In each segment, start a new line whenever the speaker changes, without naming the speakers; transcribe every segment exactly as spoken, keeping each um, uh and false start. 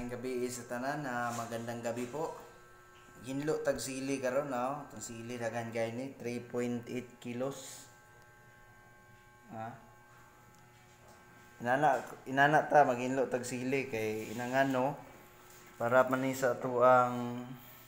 Maayong gabi sa tanan, na magandang gabi po. Hinlo tag sili karon no. Tong sili daghan gay ni three point eight kilos. Ha? Inana inana ta maghinlo tag sili kay inangano para man ni sa tuang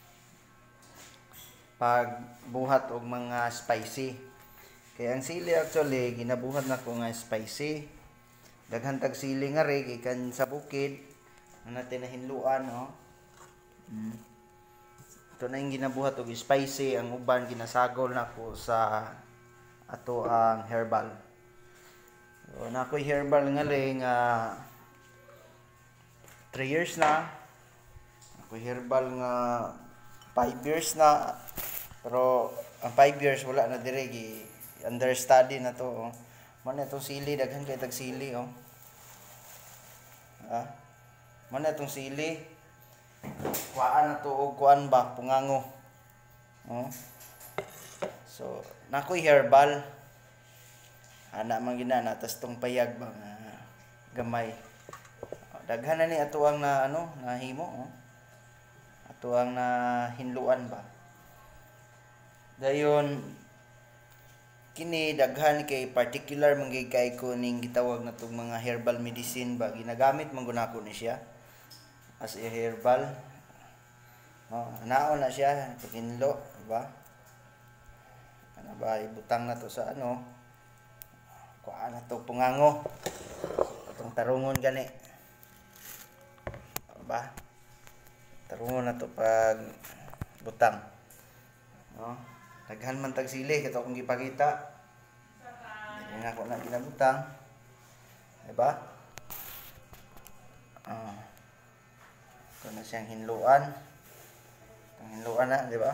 pagbuhat og mga spicy. Kay ang sili actually ginabuhat na ko nga spicy. Daghan tag sili nga ri gikan sa bukid na natin nahinluan no. Mm. Ito na yung ginabuhat og spicy, ang uban ginasagol na ko sa ato ang herbal. So na ko'y herbal nga ri nga three years na. Ako'y herbal nga five years na. Pero ang five years wala na dire gi understudy na to. Oh. Man itong sili, daghan kay tag sili oh. Ah. Man itong sili. Kuhaan na to og kuan ba pungango. Oh. So, nakoy herbal. Ana man ginana tas tong payag ba nga gamay. Daghan na ni ato ang na ano, nahimo oh. Ato ang na hinluan ba. Dayon kini daghan kay particular manggay kay ko ning gitawag na tong mga herbal medicine ba ginagamit man guna ko ni siya as a herbal. Oh, naon na siya paginlo ba? Ano ba ibutang na to sa ano? Kuha na to pungango. Itong tarungon gani. Ba? Tarungon na to pag butang. No? Daghan man tag sili kato kung gipakita. Dili na ko na ginabutang. Diba? Ah. Ito na siyang hinluan. Ang hinluan na, di ba?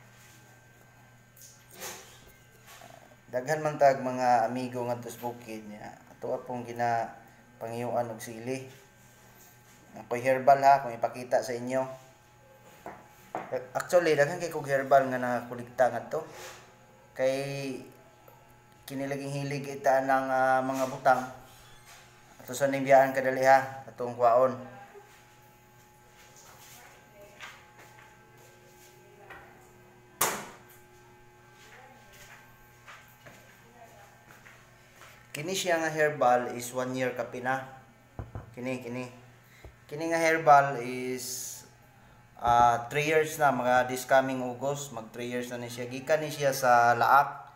Daghan man tag mga amigo ngadto sa bukid niya. Ato apong gina pangiyuan og sili. Ako'y herbal ha kung ipakita sa inyo. Actually daghan kay kog herbal nga nakolekta ngadto. Kay kinilaging hilig ita ng uh, mga butang. Ato sa nimbiyaan kadali ha atong kwaon. Kini siya nga herbal is one year kapina. Kini kini. Kini nga herbal is uh, three years na mga this coming August, mag three years na ni siya. Gikan ni siya sa laak.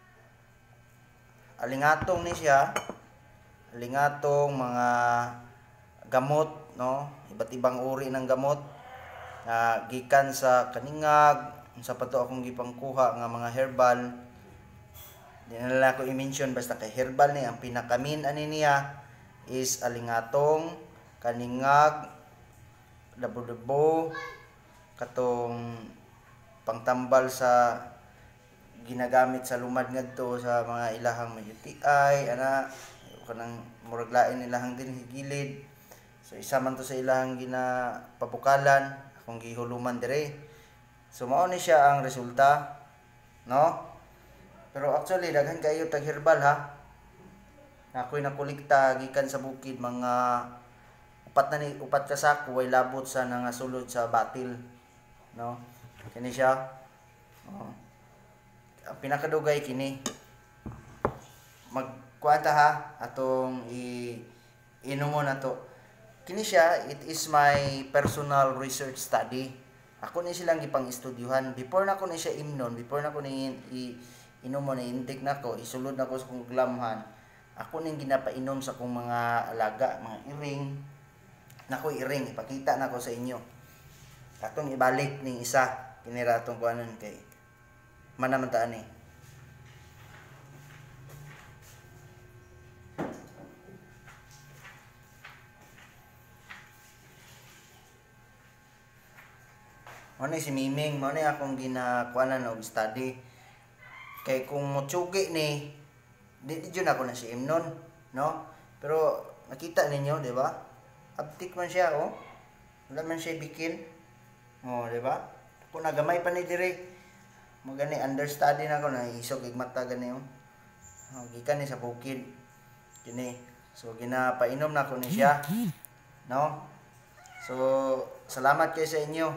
Alingatong ni siya. Alingatong mga gamot, no? Iba't ibang uri ng gamot. Uh, gikan sa kaningag, sa pato akong gipangkuha nga mga herbal. Di na lang ako i-mention basta kay herbal ni ang pinakamin ani niya is alingatong, kaningag, dabo-dabo, katong pangtambal sa ginagamit sa lumad ngadto sa mga ilahang may U T I ana kanang murag lain ilahang din higilid. So isa man to sa ilahang ginapabukalan akong gihuluman dire. So mao ni siya ang resulta, no? Pero actually daghan kayo tag herbal ha. Ako'y nakolekta gikan sa bukid mga upat na ni upat ka sako way labot sa nangasulod sa batil, no? Kini siya. Oh. Ang pinakadugay kini. Magkuanta ha atong i inumo na to. Kini siya, it is my personal research study. Ako ni silang gipang-estudyuhan before na ko ni siya imnon, before na ko ni i inom mo na intake na ko, isulod na ko sa kong glamhan. Ako ning ginapainom sa kong mga alaga, mga iring. Nako iring, ipakita na ko sa inyo. Atong ibalik ning isa, kinira atong kuanon kay manamantaan eh. Mo ni si Miming, mo ni akong ginakuanan og study. Kay kung motsugi ni di di ako na si imnon, no? Pero nakita ninyo, di ba? Aptik man siya, oh. Wala man siya bikin. Oh, di ba? Kung nagamay pa ni dire, mo gani understudy na ko na isog ig mata gani oh. Oh, gikan ni sa bukid. Kini. So ginapainom na ko ni siya. No? So, salamat kayo sa inyo.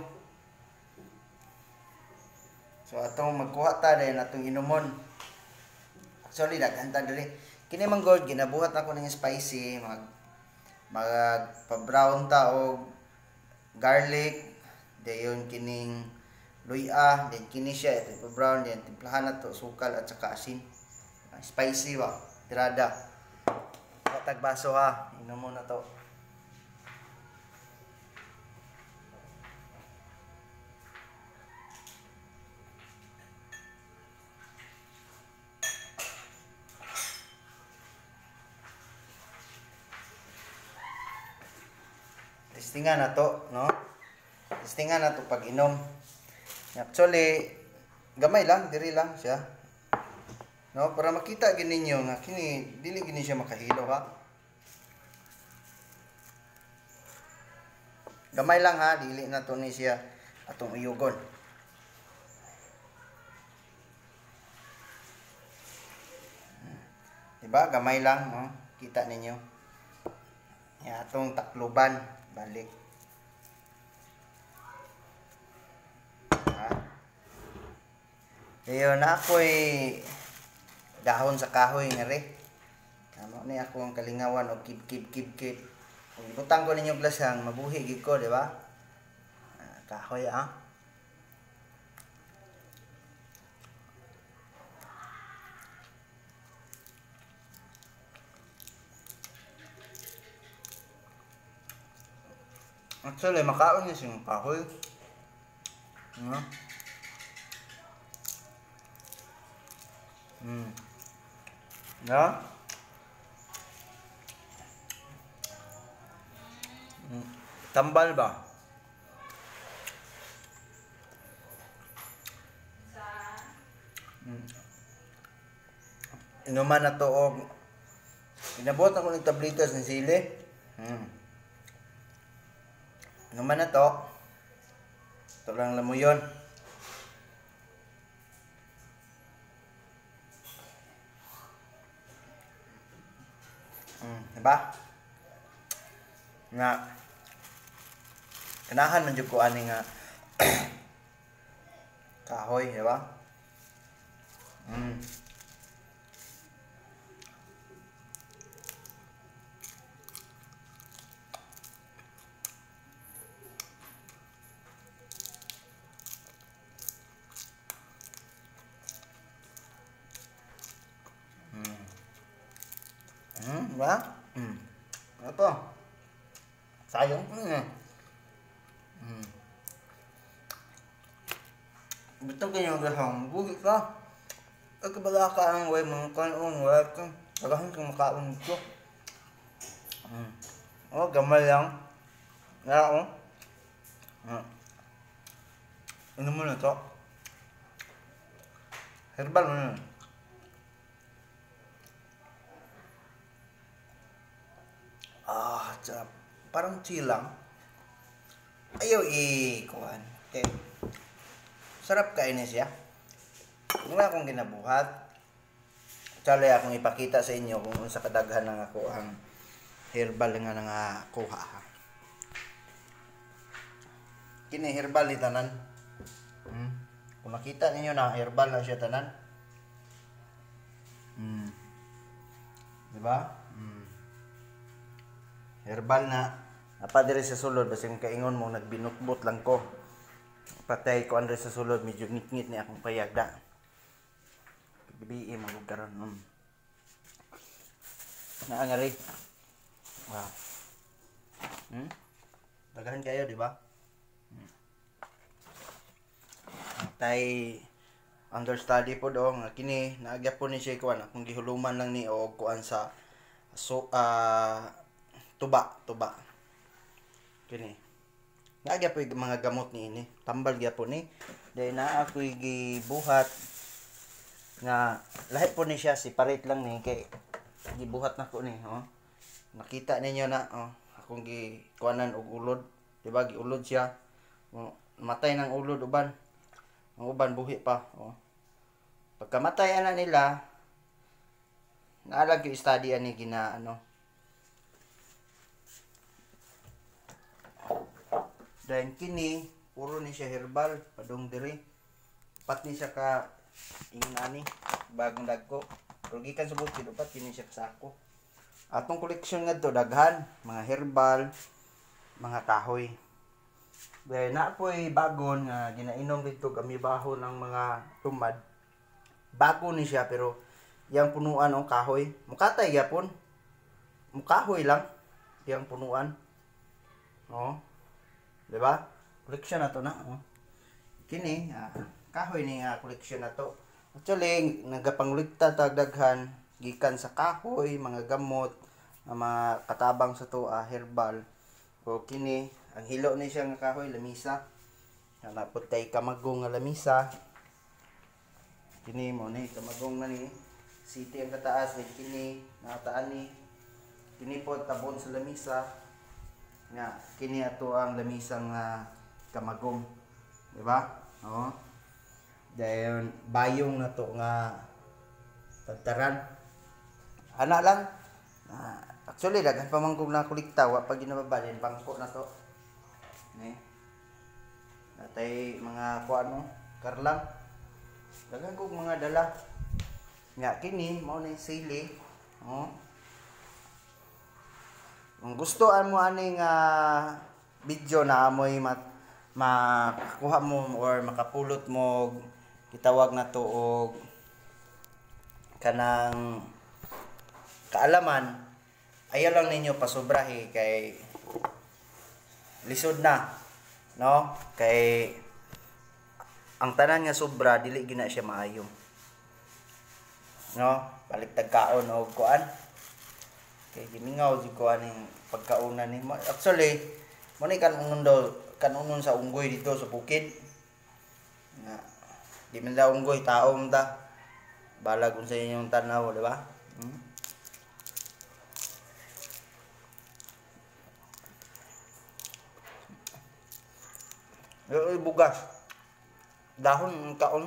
So, atong magkuha ta din atong inumon. Actually, daghanta diri. Kini man gold ginabuhat ako ng spicy, mag magpa-brown ta og garlic, dayon kining luya, then kini siya ito brown, then timplahan na to sukal at saka asin. Spicy ba? Tirada. Patag baso ha. Inom mo na to. Testingan na to, no? Testingan na to pag inom. Actually, gamay lang, diri lang siya. No, para makita gini ninyo nga kini dili gini siya makahilo ha. Gamay lang ha, dili na to ni siya atong uyugon. Diba? Gamay lang, no? Kita ninyo. Ya, atong takluban balik. Ha? Ayun na ako'y dahon sa kahoy nga re. Ano ni ako ang kalingawan o kip kip kip kip. Kung ibutang ko ninyo glasang mabuhi gid ko, di ba? Ah, kahoy ah. Actually, makaon niya siyang kahoy. Ano? Hmm. Na? Hmm. Tambal ba? Hmm. Inuman na to og inabot ako ng tablitas ng sili. Hmm. Inuman na to. Ito lang lang mo yun. Hmm, diba? Nga kanahan man jud ko ani nga kahoy, diba? Hmm. Hmm, diba? Hmm. Ano to? Sayang ko nga. Hmm. Bitang kanyang gasang bugit ka. Ay kabala ka ang way mga kanon, wala kang tagahan kang makaon ito. Hmm. Oh, gamay lang. Nga oh. Hmm. Ano mo na to? Herbal mo na. Ah, sarap. Parang chill lang. Ayaw i-kuhan. Okay. Sarap kainin siya. Wala akong ginabuhat. Tsala akong ipakita sa inyo kung sa kadaghan ng ako ang herbal nga nga kuha. Kini herbal ni tanan. Hmm. Kung makita ninyo na herbal na siya tanan. Hmm. Diba? Hmm. Herbal na. Apa diri sa sulod basing kaingon mo nagbinutbot lang ko. Patay ko andre sa sulod medyo ngit-ngit ni akong payagda. Bibi mo karon. Um. Naa nga ri. Wow. Hmm? Daghan kayo, di ba? Hmm. Tay understudy po do nga kini naagya po ni siya kuan akong gihuluman lang ni og kuan sa so uh, tuba, tuba. Kini. Naagya po yung mga gamot ni ini. Tambal gya po ni. Dahil na ako gibuhat nga lahi po ni siya. Separate lang ni. Kay gibuhat na ko ni. Oh. Nakita ninyo na. Oh. Akong gikuanan og ulod. Diba? Giulod siya. Oh. Matay ng ulod uban. Ang uban buhi pa. Oh. Pagkamatay na nila, naalag yung study ani gina ano. Then kini puro ni siya herbal padung diri. Pat ni siya ka ingon ani bagong dagko. Pero gikan sa bukid upat kini siya kasako. Atong koleksyon ngadto daghan mga herbal, mga kahoy. Then na po'y bagon nga ginainom dito kami baho ng mga lumad. Bago ni siya pero yang punuan o kahoy. Mukatay yapon. Mukahoy lang yang punuan. Oh. Di ba? Koleksyon na to na. Oh. Kini, ah, kahoy ni nga koleksyon na to. Actually, nagapangulikta tagdaghan gikan sa kahoy, mga gamot, mga katabang sa to, ah, herbal. O kini, ang hilo ni siya nga kahoy, lamisa. Napot kay kamagong nga lamisa. Kini mo ni, kamagong na ni. City ang kataas, ni kini, nataan ni. Kini po tabon sa lamisa. Nga, kini ato ang lamisang uh, kamagong. Diba? Oo. Dahil bayong na to nga pagtaran. Ana lang. Uh, actually, daghan pa man kong nakulikta. Wa pag ginababalin, bangko na to. Ne? Natay mga kuan mo, karlang. Daghan kong mga dala. Nga, kini, mao na sili. Oo. Kung gustoan mo aning uh, video na amoy mat makakuha mo or makapulot mo gitawag na to og kanang kaalaman, ayaw lang ninyo pasobrahi kay lisod na, no? Kay ang tanan nga sobra dili gina siya maayo, no? Baliktad kaon og kuan kay gimingaw jud ko aning pagkaunan ni mo. Actually mo ni kan unon daw kanunon sa unggoy dito sa bukid nga di man daw unggoy taom ta balag kung sa inyong tanaw, di ba? Hmm? Yung bugas dahon ng kaon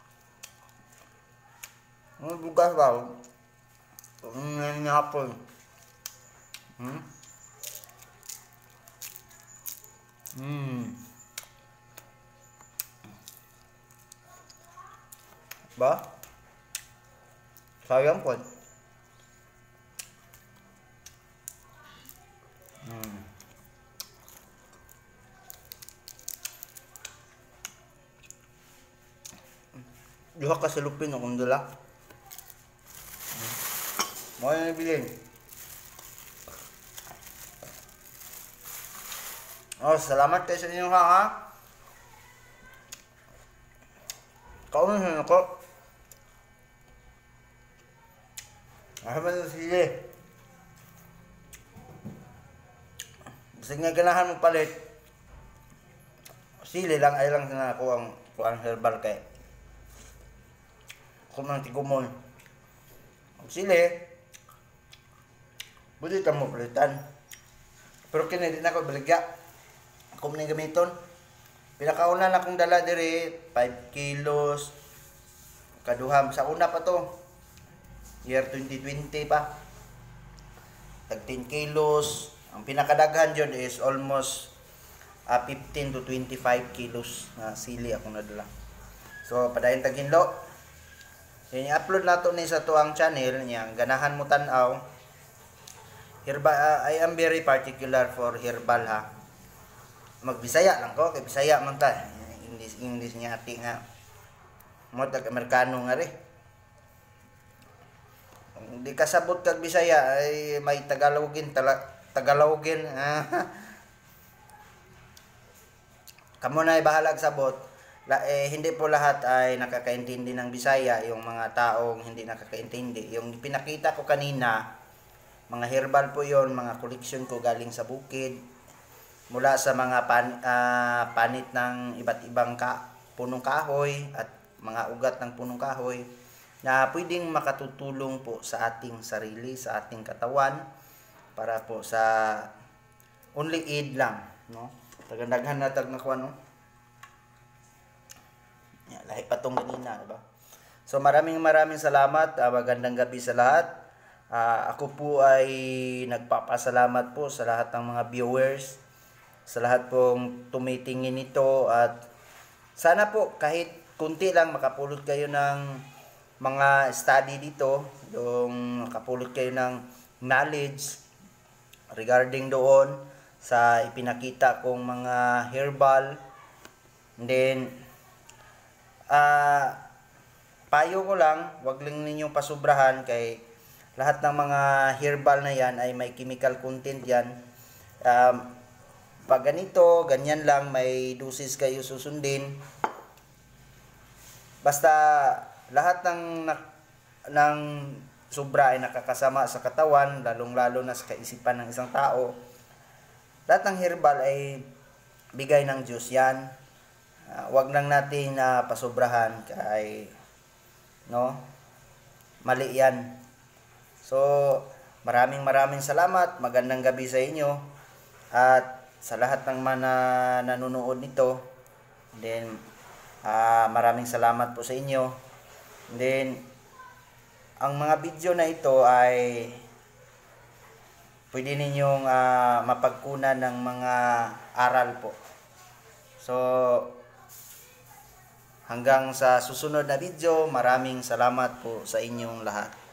yung bugas ba yung nangyapon. Hmm. Hmm. Ba? Sayang po. Hmm. Duha ka sa lupin akong dala. Hmm. Mo yung bilhin. Oh, salamat kayo sa inyo ha, ha? Kaunin ako. Mahaman na sili. Basta nga ganahan mo palit. Sili lang ay lang na ako ang kuang herbal kay. Kung nang tigumon. Ang sili, buti ka mo palitan. Pero kinedin ako baligya. Kung nang gamiton, pinakauna na akong dala diri five kilos kaduham sa una pa to year twenty twenty pa tag ten kilos. Ang pinakadaghan jud is almost uh, fifteen to twenty-five kilos na sili akong nadala. So padayon tag hinlo yan i-upload nato ni sa tuang channel niya ganahan mo tan-aw. Herbal, uh, I am very particular for herbal ha. Magbisaya lang ko kay Bisaya man ta. English English niya ati nga. Mo tag Amerikano nga ri. Kung di kasabot kag Bisaya ay may Tagalogin tala, Tagalogin. Kamo na bahalag sabot. La, eh, hindi po lahat ay nakakaintindi ng Bisaya, yung mga taong hindi nakakaintindi. Yung pinakita ko kanina, mga herbal po yon, mga koleksyon ko galing sa bukid. Mula sa mga pan, uh, panit ng iba't ibang ka, punong kahoy at mga ugat ng punong kahoy na pwedeng makatutulong po sa ating sarili, sa ating katawan para po sa only aid lang, no? Tagandaghan na tag nakuha, no? Yeah, lahi pa tong ganina, diba? So maraming maraming salamat, uh, magandang gabi sa lahat. Uh, ako po ay nagpapasalamat po sa lahat ng mga viewers sa lahat pong tumitingin nito, at sana po kahit kunti lang makapulot kayo ng mga study dito, yung makapulot kayo ng knowledge regarding doon sa ipinakita kong mga herbal. And then ah uh, payo ko lang, wag lang ninyong pasubrahan kay lahat ng mga herbal na yan ay may chemical content yan. Um, pag ganito, ganyan lang, may dosis kayo susundin. Basta lahat ng ng sobra ay nakakasama sa katawan, lalong-lalo na sa kaisipan ng isang tao. Lahat ng herbal ay bigay ng Diyos yan. Uh, wag lang natin na uh, pasobrahan kay no, mali yan. So maraming maraming salamat, magandang gabi sa inyo at sa lahat ng mga nanonood nito. Then uh, maraming salamat po sa inyo. Then ang mga video na ito ay pwede ninyong uh, mapagkunan ng mga aral po. So hanggang sa susunod na video, maraming salamat po sa inyong lahat.